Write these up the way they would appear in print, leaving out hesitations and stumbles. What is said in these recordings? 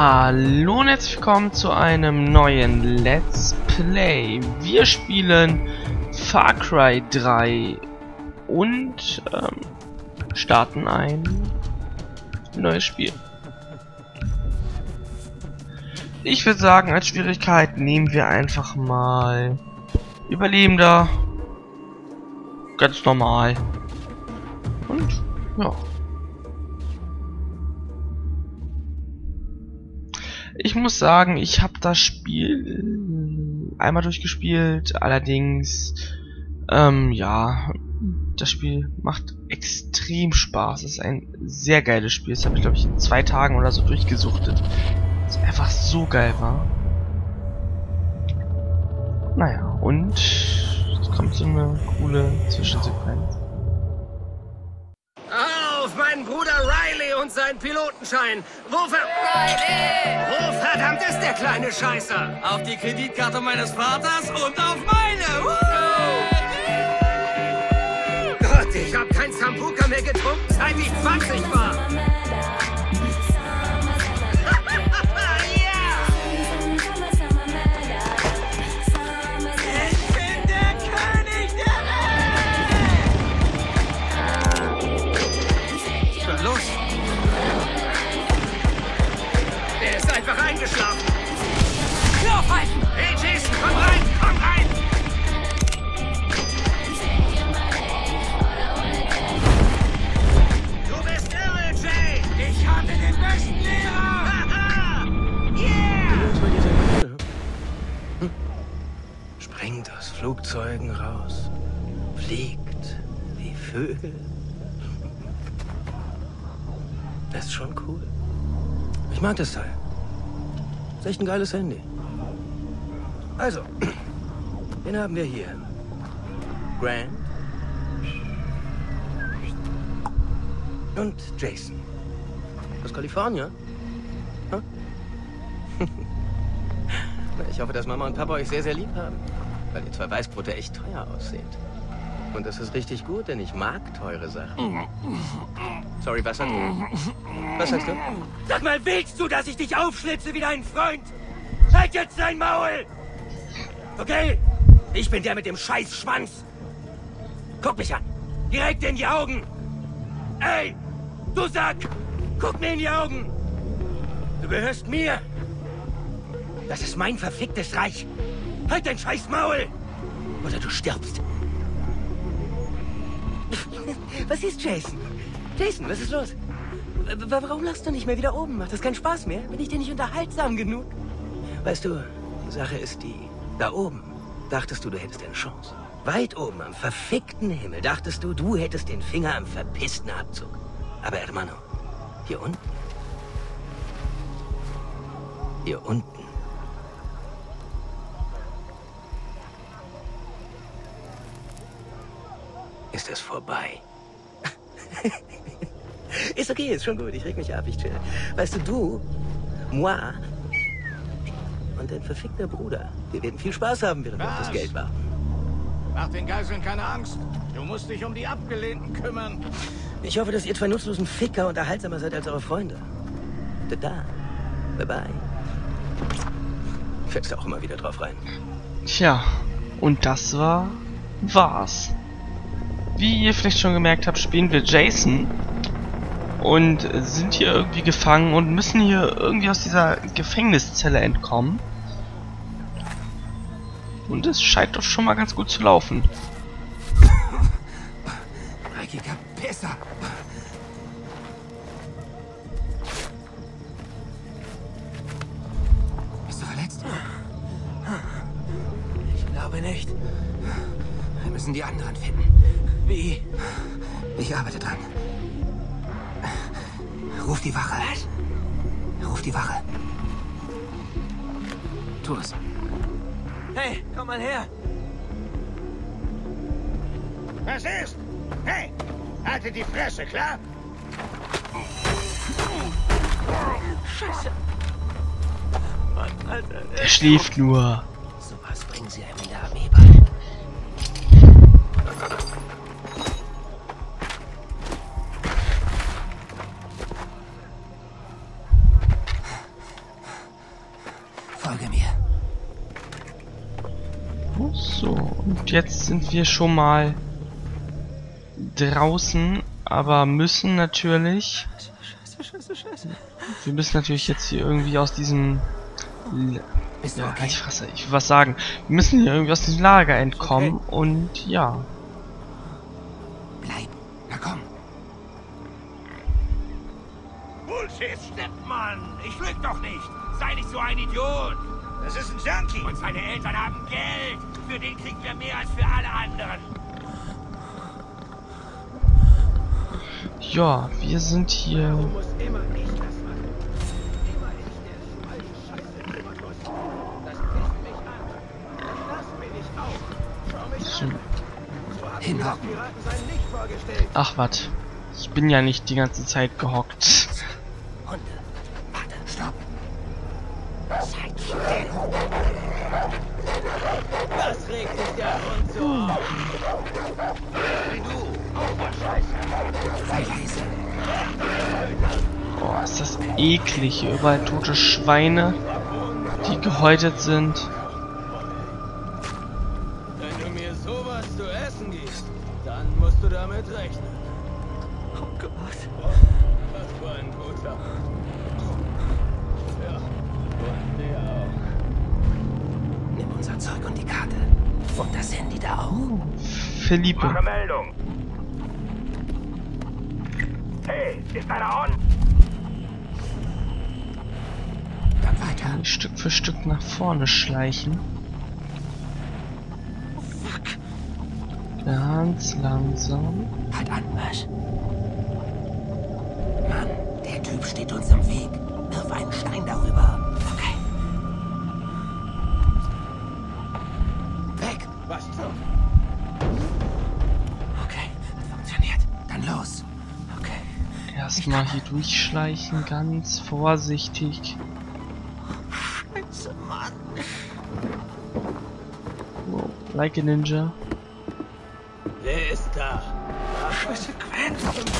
Hallo und herzlich willkommen zu einem neuen Let's Play. Wir spielen Far Cry 3 und starten ein neues Spiel. Ich würde sagen, als Schwierigkeit nehmen wir einfach mal Überlebender. Ganz normal. Und ja. Ich muss sagen, ich habe das Spiel einmal durchgespielt, allerdings, ja, das Spiel macht extrem Spaß. Es ist ein sehr geiles Spiel. Das habe ich, glaube ich, in 2 Tagen oder so durchgesuchtet. Es einfach so geil war. Naja, und jetzt kommt so eine coole Zwischensequenz. Auf meinen Bruder Riley und seinen Pilotenschein. Wo verdammt ist der kleine Scheißer? Auf die Kreditkarte meines Vaters und auf meine! Gott, ich hab kein Sambuca mehr getrunken, seit ich 20 war. Eingeschlafen. Aufhalten! Hey Jason, komm rein, komm rein! Du bist irre, Jay! Ich hatte den besten Lehrer! Haha! Yeah! Springt aus Flugzeugen raus, fliegt wie Vögel. Das ist schon cool. Ich mag das Teil. Ist echt ein geiles Handy. Also, wen haben wir hier? Grant und Jason. Aus Kalifornien? Hm? Ich hoffe, dass Mama und Papa euch sehr, sehr lieb haben. Weil ihr 2 Weißbrote echt teuer ausseht. Und das ist richtig gut, denn ich mag teure Sachen. Sorry, was sagst du? Was sagst du? Sag mal, willst du, dass ich dich aufschlitze wie dein Freund? Halt jetzt dein Maul! Okay, ich bin der mit dem scheiß Schwanz. Guck mich an. Direkt in die Augen. Ey, du Sack! Guck mir in die Augen. Du gehörst mir. Das ist mein verficktes Reich. Halt dein scheiß Maul! Oder du stirbst. Was ist Jason? Jason, was ist los? Warum lachst du nicht mehr wieder oben? Macht das keinen Spaß mehr? Bin ich dir nicht unterhaltsam genug? Weißt du, die Sache ist die, da oben dachtest du, du hättest eine Chance. Weit oben am verfickten Himmel dachtest du, du hättest den Finger am verpissten Abzug. Aber hermano, hier unten, ist es vorbei. Ist okay, ist schon gut. Ich reg mich ab, ich chill. Weißt du, moi und dein verfickter Bruder, wir werden viel Spaß haben, während wir auf das Geld warten. Mach den Geiseln keine Angst. Du musst dich um die Abgelehnten kümmern. Ich hoffe, dass ihr 2 nutzlosen Ficker unterhaltsamer seid als eure Freunde. Da. Bye-bye. Fällst du auch immer wieder drauf rein. Tja, und das war's. Wie ihr vielleicht schon gemerkt habt, spielen wir Jason und sind hier irgendwie gefangen und müssen hier irgendwie aus dieser Gefängniszelle entkommen. Und es scheint doch schon mal ganz gut zu laufen. Dreckiger Pisser! Bist du verletzt? Ich glaube nicht. Wir müssen die anderen finden. Wie? Ich arbeite dran. Ruf die Wache. Was? Ruf die Wache. Tu es. Hey, komm mal her. Was ist? Hey, halte die Fresse, klar? Scheiße. Mann, Alter. Der schläft nur. So was bringen sie einem in der Armee bei. Folge mir. So, und jetzt sind wir schon mal draußen, aber müssen natürlich... Scheiße. Wir müssen natürlich jetzt hier irgendwie aus diesem... Bist du Ja, okay? ich will was sagen. Wir müssen hier irgendwie aus diesem Lager entkommen und ja. Bleib. Na komm. Bullshit, stimmt, Mann. Ich lüg doch nicht. Sei nicht so ein Idiot. Das ist ein Junkie. Und seine Eltern haben Geld. Für den kriegen wir mehr als für alle anderen. Ja, wir sind hier... Du musst immer nicht das machen. Immer ich, der Scheiße immer muss. Das pisst mich an. Das bin ich auch. Schau mich an. So hab ich mir das Piratensein nicht vorgestellt. Ach, wat. Ich bin ja nicht die ganze Zeit gehockt. Hunde. Warte, stopp. Seid still. Was regt sich der Hund so auf? Wie du. Auch mal Scheiße. Sei leise. Oh, ist das eklig. Hier überall tote Schweine, die gehäutet sind. Wenn du mir sowas zu essen gibst, dann musst du damit rechnen. Oh Gott. Was für ein guter. Ja, und der auch. Nimm unser Zeug und die Karte. Und das Handy da auch. Philippe. Meldung. Hey, ist einer on? Dann weiter. Stück für Stück nach vorne schleichen. Fuck. Ganz langsam. Halt an, was? Mann, der Typ steht uns im Weg. Wirf einen Stein darüber. Okay. Weg. Was zum? Okay, das funktioniert. Dann los. Okay. Erstmal hier durchschleichen, ganz vorsichtig. Scheiße, Mann. Wow, like a Ninja. Wer ist da? Scheiße, Gwen.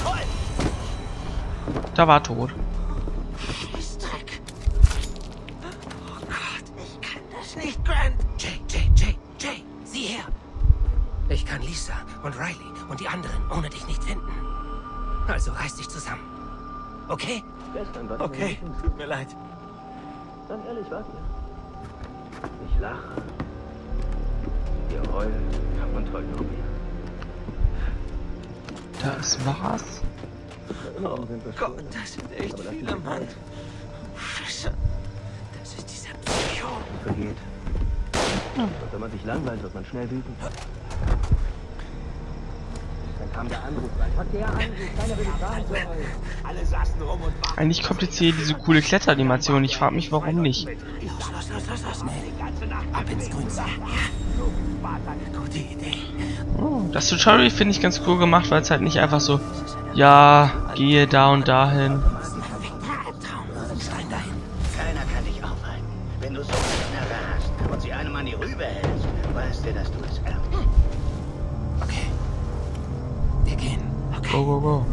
Da war tot. Scheißdreck. Oh Gott, ich kann das nicht, Grant. Jay, sieh her. Ich kann Lisa und Riley und die anderen ohne dich nicht finden. Also reiß dich zusammen. Okay? Okay, tut mir leid. Dann ehrlich, wart ihr? Ich lache. Ihr heult und heult noch mehr. Da ist was. Oh Gott, das sind echt viele, Mann. Scheiße. Das ist dieser Psycho. Vergeht. Und wenn man sich langweilt, wird man schnell wütend. Dann kam der Anruf rein. Was der Anruf? Keiner will die Wahrheit hören. Alle saßen rum und warten. Eigentlich kommt jetzt hier diese coole Kletteranimation. Ich frage mich, warum nicht. Los. Ab ins Grünzeug. Gute Idee. Oh, das Tutorial finde ich ganz cool gemacht, weil es halt nicht einfach so, ja, gehe da und dahin. Stein dahin. Keiner kann dich aufhalten. Wenn du so eine Knarre hast und sie einem an die Rübe hältst, weißt du, dass du es ernst. Okay. Wir gehen. Okay. Go, go, go.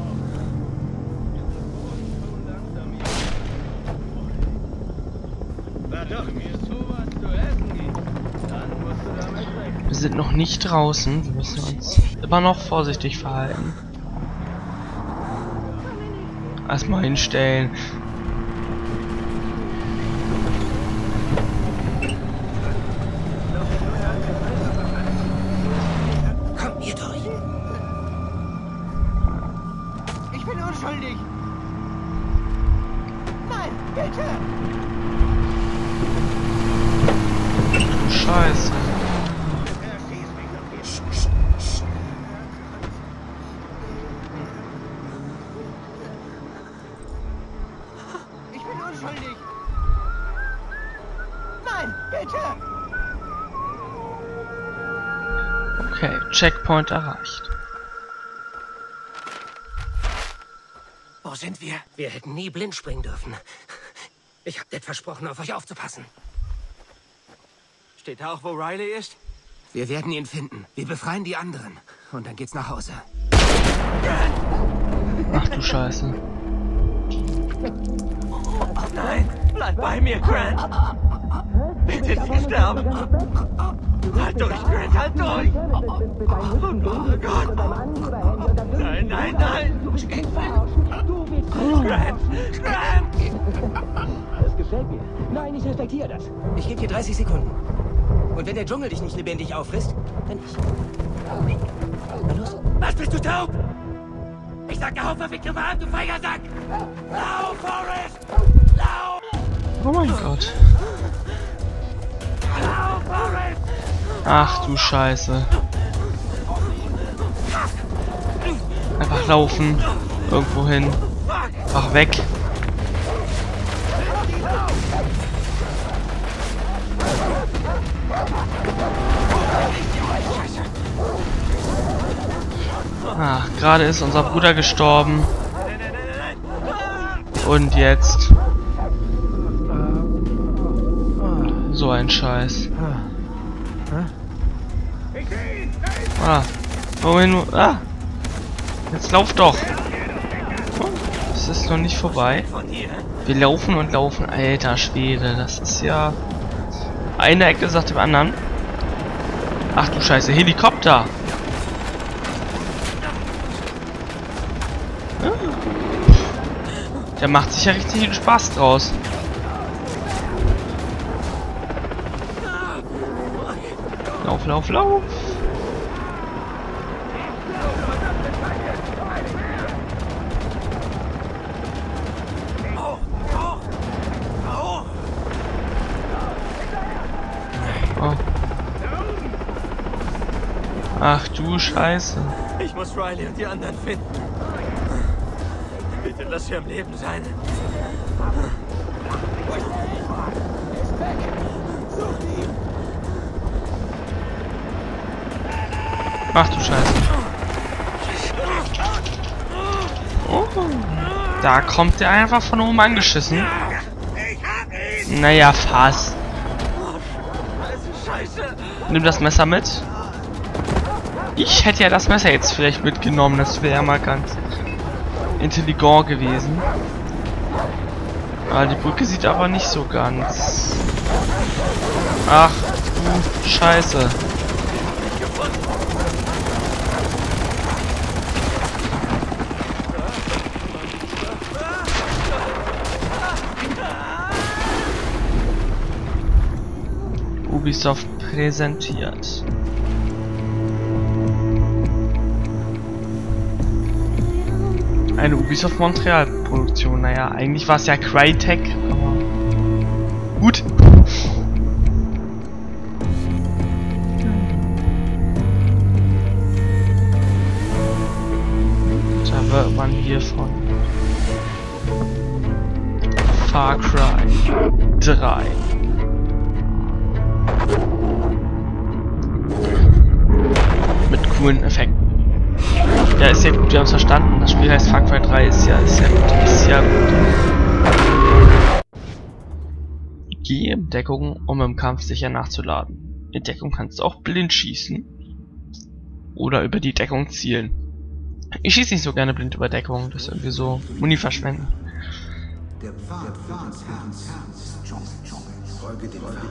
Na doch, mir sowas zu essen gibt, dann musst du damit rechnen. Wir sind noch nicht draußen. Wir müssen uns immer noch vorsichtig verhalten. Erstmal hinstellen. Komm, hier durch. Ich bin unschuldig. Nein, bitte. Scheiße. Ich bin unschuldig. Nein, bitte. Okay, Checkpoint erreicht. Wo sind wir? Wir hätten nie blind springen dürfen. Ich hab Dad versprochen, auf euch aufzupassen. Steht da auch, wo Riley ist? Wir werden ihn finden. Wir befreien die anderen. Und dann geht's nach Hause. Ach du Scheiße. Nein, bleib bei mir, Grant. jetzt hier sterben. Halt durch, Grant, halt durch. Oh Gott. Nein, nein, nein. Grant, Grant. Das gefällt mir. Nein, ich respektiere das. Ich gebe dir 30 Sekunden. Und wenn der Dschungel dich nicht lebendig auffrisst, dann ich. Na los. Was, bist du taub? Ich sag, der Haufen fickt mal ab, du feiger Sack! Lauf, Forrest! Lauf! Oh mein Gott. Lauf, Forrest! Ach du Scheiße. Einfach laufen. Irgendwo hin. Einfach weg. Ach, gerade ist unser Bruder gestorben. Und jetzt. So ein Scheiß. Ah. Wohin? Ah. Jetzt lauf doch. Es ist noch nicht vorbei. Wir laufen und laufen. Alter Schwede, das ist ja... Eine Ecke sagt dem anderen. Ach du Scheiße, Helikopter. Der macht sich ja richtig viel Spaß draus. Lauf, lauf, lauf. Oh. Ach du Scheiße. Ich muss Riley und die anderen finden. Bitte lass sie am Leben sein. Ach du Scheiße. Oh. Da kommt der einfach von oben angeschissen. Naja, fast. Nimm das Messer mit. Ich hätte ja das Messer jetzt vielleicht mitgenommen. Das wäre ja mal ganz intelligent gewesen. Ah, die Brücke sieht aber nicht so ganz. Ach du Scheiße. Ubisoft präsentiert. Eine Ubisoft Montreal Produktion. Naja, eigentlich war es ja Crytek, aber gut. Da wird man hier von Far Cry 3. Mit coolen Effekten. Ja, ist ja gut, wir haben es verstanden. Das Spiel heißt Far Cry 3, ist ja gut. Geh in Deckung, um im Kampf sicher nachzuladen. In Deckung kannst du auch blind schießen. Oder über die Deckung zielen. Ich schieße nicht so gerne blind über Deckung, das ist irgendwie so Muni verschwenden. Der Pfad folge dem Pfad.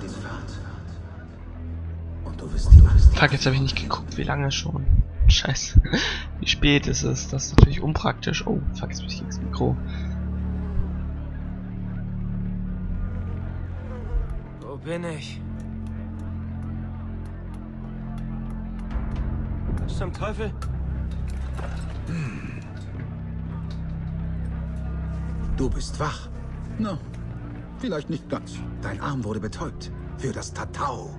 Und du wirst die Macht. Fuck, jetzt habe ich nicht geguckt, wie lange schon. Scheiße. Wie spät ist es? Das ist natürlich unpraktisch. Oh, fuck, jetzt bin ich gegen das Mikro. Wo bin ich? Was zum Teufel? Du bist wach. Na, vielleicht nicht ganz. Dein Arm wurde betäubt. Für das Tatau.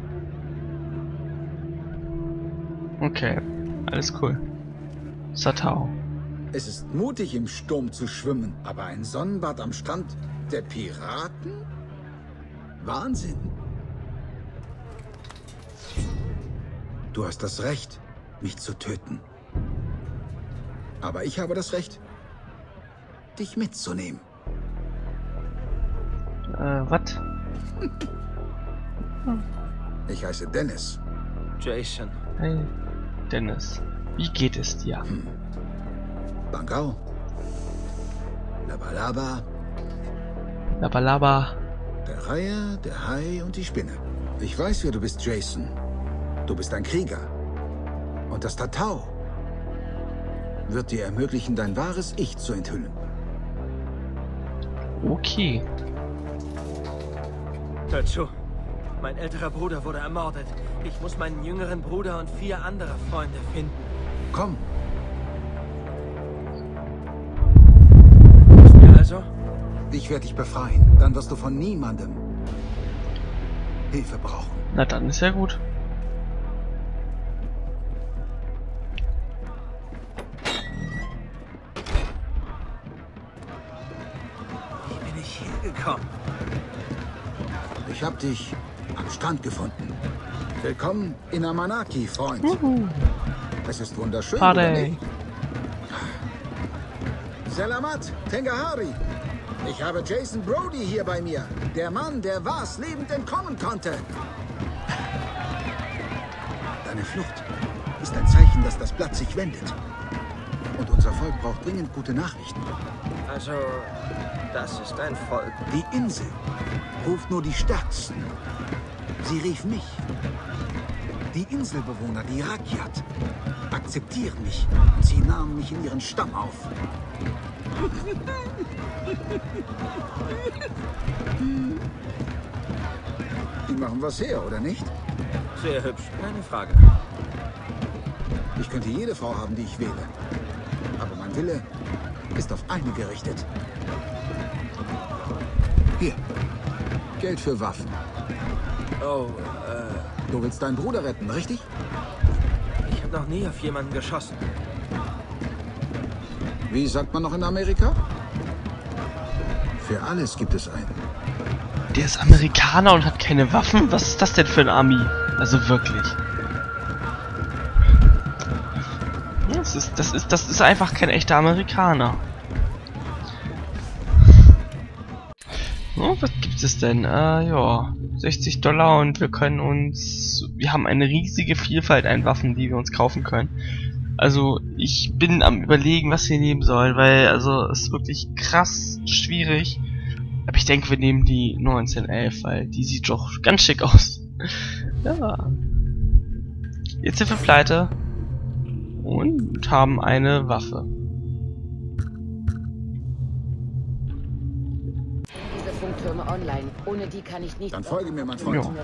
Okay, alles cool. Satao. Es ist mutig, im Sturm zu schwimmen, aber ein Sonnenbad am Strand der Piraten? Wahnsinn. Du hast das Recht, mich zu töten. Aber ich habe das Recht, dich mitzunehmen. Was? Ich heiße Dennis. Jason. Hey, Dennis. Wie geht es dir? Bangau. Labalaba. Labalaba. Der Reiher, der Hai und die Spinne. Ich weiß, wer du bist, Jason. Du bist ein Krieger. Und das Tatau wird dir ermöglichen, dein wahres Ich zu enthüllen. Okay. Hört zu. Mein älterer Bruder wurde ermordet. Ich muss meinen jüngeren Bruder und 4 andere Freunde finden. Komm, Ja, also? ich werde dich befreien. Dann wirst du von niemandem Hilfe brauchen. Na dann ist ja gut. Wie bin ich hergekommen? Ich habe dich am Strand gefunden. Willkommen in Amanaki, Freund. Es ist wunderschön, oder Party. nicht? Selamat, Tengahari. Ich habe Jason Brody hier bei mir. Der Mann, der Vaz lebend entkommen konnte. Deine Flucht ist ein Zeichen, dass das Blatt sich wendet. Und unser Volk braucht dringend gute Nachrichten. Also, das ist ein Volk. Die Insel ruft nur die Stärksten. Sie rief mich. Die Inselbewohner, die Rakyat, akzeptieren mich und sie nahmen mich in ihren Stamm auf. Die machen was her, oder nicht? Sehr hübsch, keine Frage. Ich könnte jede Frau haben, die ich wähle. Aber mein Wille ist auf eine gerichtet. Hier, Geld für Waffen. Oh, Du willst deinen Bruder retten, richtig? ich habe noch nie auf jemanden geschossen. Wie sagt man noch in Amerika? Für alles gibt es einen. Der ist Amerikaner und hat keine Waffen? Was ist das denn für ein Ami? Also wirklich. Das ist einfach kein echter Amerikaner. Oh, was gibt es denn? Ja, $60 und wir haben eine riesige Vielfalt an Waffen, die wir uns kaufen können. Also ich bin am Überlegen, was wir nehmen sollen, weil also es ist wirklich krass schwierig. Aber ich denke, wir nehmen die 1911, weil die sieht doch ganz schick aus. Ja. Jetzt sind wir pleite und haben eine Waffe. Diese Funktürme online. Ohne die kann ich nicht. Dann folge mir, mein Freund. Ja.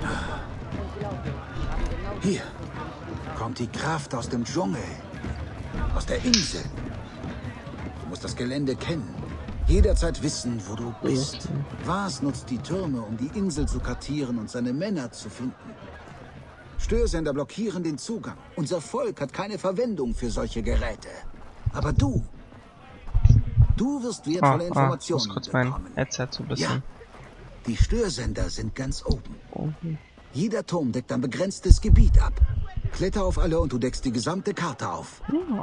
Hier kommt die Kraft aus dem Dschungel, aus der Insel. Du musst das Gelände kennen, jederzeit wissen, wo du bist. Vaz nutzt die Türme, um die Insel zu kartieren und seine Männer zu finden. Störsender blockieren den Zugang. Unser Volk hat keine Verwendung für solche Geräte. Aber du wirst wertvolle Ich Informationen muss kurz mein bekommen. Headset so ein bisschen. Ja, die Störsender sind ganz oben. Okay. Jeder Turm deckt ein begrenztes Gebiet ab. Kletter auf alle und du deckst die gesamte Karte auf. Ja.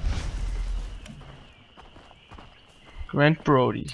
Grant Brody.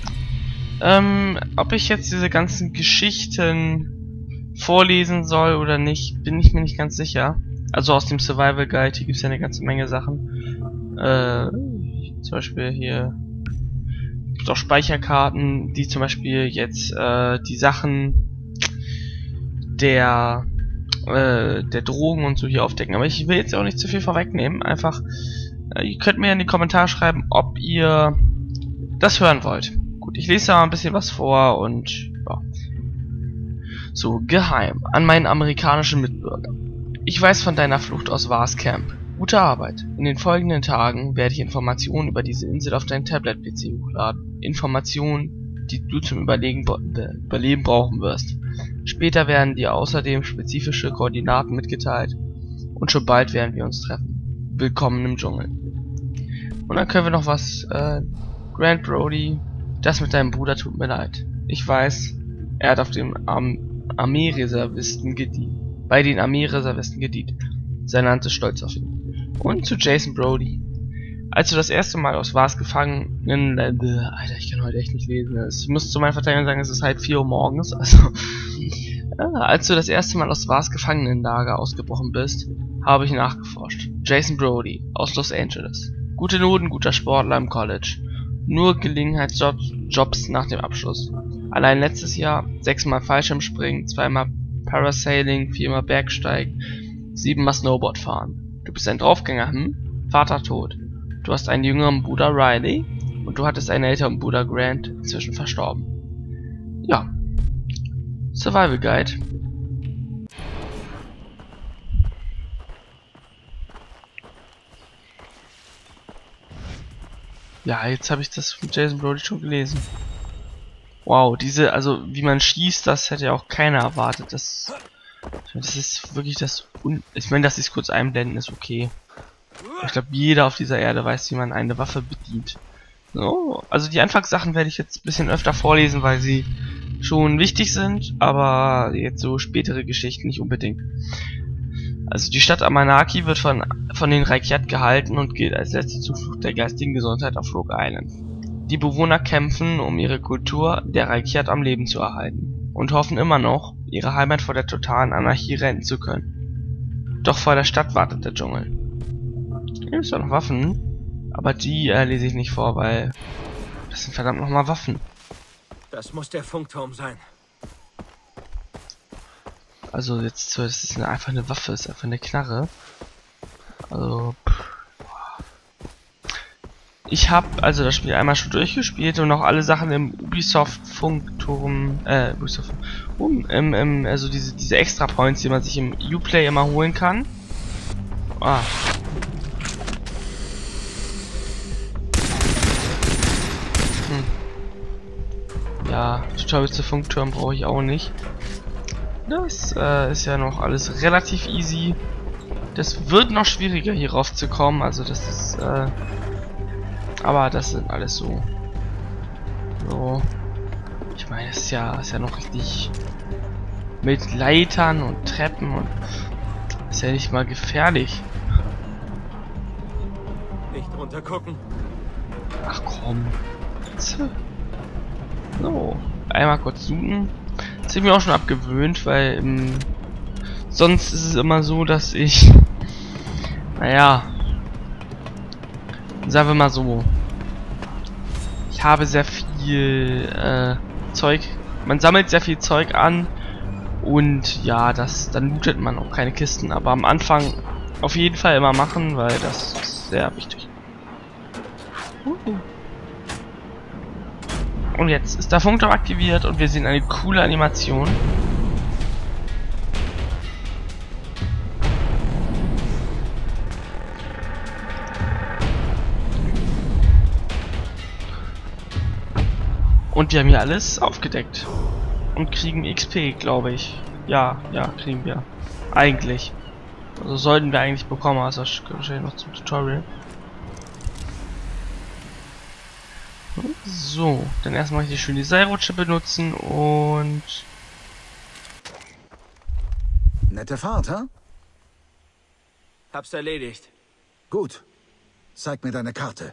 Ob ich jetzt diese ganzen Geschichten vorlesen soll oder nicht, bin ich mir nicht ganz sicher. Also aus dem Survival Guide, hier gibt es ja eine ganze Menge Sachen. Zum Beispiel hier gibt es auch Speicherkarten, die zum Beispiel jetzt die Sachen der Drogen und so hier aufdecken. Aber ich will jetzt auch nicht zu viel vorwegnehmen. Einfach, ihr könnt mir in die Kommentare schreiben, ob ihr das hören wollt. Gut, ich lese da mal ein bisschen was vor und ja. So, geheim an meinen amerikanischen Mitbürger. Ich weiß von deiner Flucht aus Vaz Camp. Gute Arbeit. In den folgenden Tagen werde ich Informationen über diese Insel auf dein Tablet-PC hochladen. Informationen, die du zum Überleben brauchen wirst. Später werden dir außerdem spezifische Koordinaten mitgeteilt und schon bald werden wir uns treffen. Willkommen im Dschungel. Und dann können wir noch was, Grant Brody, das mit deinem Bruder tut mir leid. Ich weiß, er hat auf dem Armeereservisten gedient. Bei den Armeereservisten gedient. Sein Land ist stolz auf ihn. Und zu Jason Brody. Als du das erste Mal aus Vaz Gefangenen... Alter, ich kann heute echt nicht lesen. Ich muss zu meiner Verteidigung sagen, es ist halt 4 Uhr morgens. Also, als du das erste Mal aus Vaz Gefangenenlager ausgebrochen bist, habe ich nachgeforscht. Jason Brody aus Los Angeles. Gute Noten, guter Sportler im College. Nur Gelegenheitsjobs nach dem Abschluss. Allein letztes Jahr 6-mal Fallschirmspringen, 2-mal Parasailing, 4-mal Bergsteigen, 7-mal Snowboard fahren. Du bist ein Draufgänger, Vater tot. Du hast einen jüngeren Bruder Riley und du hattest einen älteren Bruder Grant, inzwischen verstorben. Ja. Survival Guide. Ja, jetzt habe ich das von Jason Brody schon gelesen. Wow, also wie man schießt, das hätte ja auch keiner erwartet. Das ist wirklich das... Ich meine, dass sie es kurz einblenden, ist okay. Ich glaube, jeder auf dieser Erde weiß, wie man eine Waffe bedient. So, also die Anfangssachen werde ich jetzt ein bisschen öfter vorlesen, weil sie schon wichtig sind, aber jetzt so spätere Geschichten nicht unbedingt. Also die Stadt Amanaki wird von den Rakyat gehalten und gilt als letzte Zuflucht der geistigen Gesundheit auf Rogue Island. Die Bewohner kämpfen, um ihre Kultur der Rakyat am Leben zu erhalten und hoffen immer noch, ihre Heimat vor der totalen Anarchie retten zu können. Doch vor der Stadt wartet der Dschungel. Hier gibt es noch Waffen, aber die lese ich nicht vor, weil das sind verdammt nochmal Waffen. Das muss der Funkturm sein. Also jetzt, das ist einfach eine Waffe, ist einfach eine Knarre. Also, ich habe also das Spiel einmal schon durchgespielt und auch alle Sachen im Ubisoft Funkturm, also diese Extra Points, die man sich im Uplay immer holen kann. Ah. Ja, Tutorial zu Funkturm brauche ich auch nicht. Das ist ja noch alles relativ easy. Das wird noch schwieriger hier raufzukommen, also das ist aber das sind alles so. Ich meine, es ist ja noch richtig mit Leitern und Treppen und ist ja nicht mal gefährlich. Nicht runtergucken. Ach komm. So, einmal kurz zoomen. Das habe ich mir auch schon abgewöhnt, weil sonst ist es immer so, dass ich, naja, sagen wir mal so, ich habe sehr viel Zeug, man sammelt sehr viel Zeug an und ja, dann lootet man auch keine Kisten, aber am Anfang auf jeden Fall immer machen, weil das ist sehr wichtig. Und jetzt ist der Funkturm aktiviert und wir sehen eine coole Animation. Und wir haben hier alles aufgedeckt. Und kriegen XP, glaube ich. Ja, kriegen wir. Eigentlich. Also sollten wir eigentlich bekommen, also wahrscheinlich noch zum Tutorial. So, dann erstmal hier schön die Seilrutsche benutzen und... Nette Fahrt, ha? Hab's erledigt. Gut. Zeig mir deine Karte.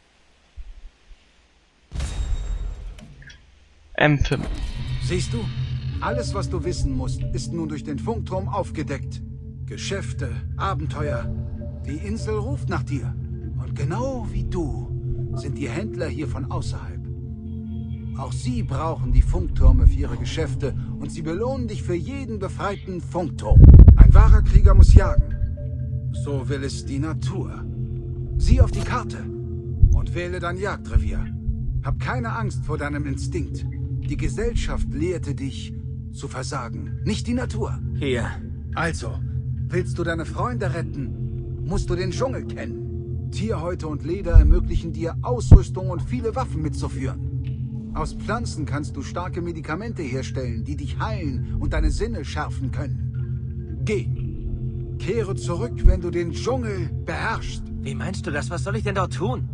M5. Siehst du? Alles, was du wissen musst, ist nun durch den Funkturm aufgedeckt. Geschäfte, Abenteuer. Die Insel ruft nach dir. Und genau wie du sind die Händler hier von außerhalb. Auch sie brauchen die Funktürme für ihre Geschäfte und sie belohnen dich für jeden befreiten Funkturm. Ein wahrer Krieger muss jagen. So will es die Natur. Sieh auf die Karte und wähle dein Jagdrevier. Hab keine Angst vor deinem Instinkt. Die Gesellschaft lehrte dich zu versagen, nicht die Natur. Hier. Also, willst du deine Freunde retten, musst du den Dschungel kennen. Tierhäute und Leder ermöglichen dir Ausrüstung und viele Waffen mitzuführen. Aus Pflanzen kannst du starke Medikamente herstellen, die dich heilen und deine Sinne schärfen können. Geh. Kehre zurück, wenn du den Dschungel beherrschst. Wie meinst du das? Was soll ich denn dort tun?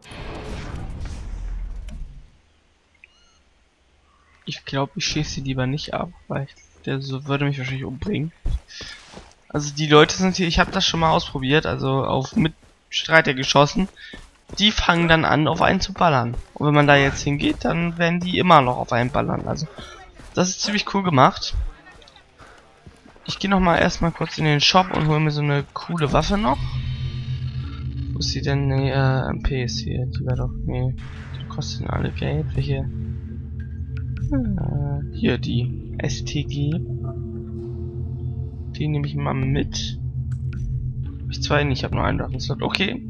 Ich glaube, ich schieße sie lieber nicht ab, weil der würde mich wahrscheinlich umbringen. Also die Leute sind hier, ich habe das schon mal ausprobiert, also auf Mitstreiter geschossen. Die fangen dann an, auf einen zu ballern. Und wenn man da jetzt hingeht, dann werden die immer noch auf einen ballern. Also das ist ziemlich cool gemacht. Ich gehe noch mal erstmal kurz in den Shop und hole mir so eine coole Waffe noch. Wo ist sie denn? Nee, MP ist hier. Die war doch. Nee, die kosten alle Geld. Welche? Hier die STG. Die nehme ich mal mit. Ich zwei nicht, ich habe nur einen Waffenslot. Okay.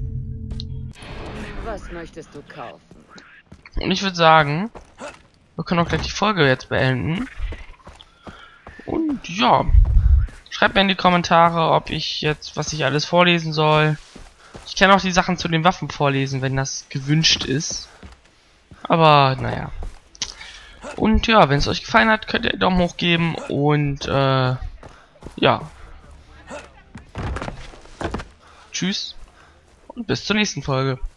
Was möchtest du kaufen? Und ich würde sagen, wir können auch gleich die Folge jetzt beenden. Und ja, schreibt mir in die Kommentare, ob ich jetzt, was ich alles vorlesen soll. Ich kann auch die Sachen zu den Waffen vorlesen, wenn das gewünscht ist. Aber naja. Und ja, wenn es euch gefallen hat, könnt ihr einen Daumen hoch geben und ja. Tschüss und bis zur nächsten Folge.